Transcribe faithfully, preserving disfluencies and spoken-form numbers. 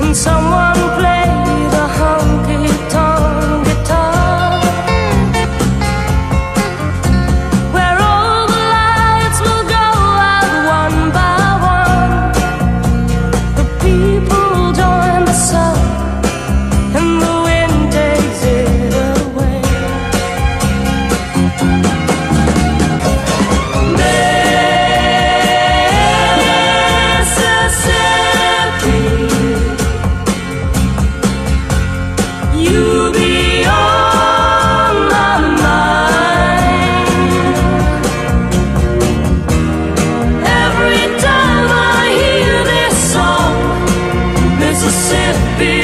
someone play the honky-tonk guitar, where all the lights will go out one by one. The people join the sun and the wind takes it away. Mississippi, you be on my mind. Every time I hear this song, Mississippi,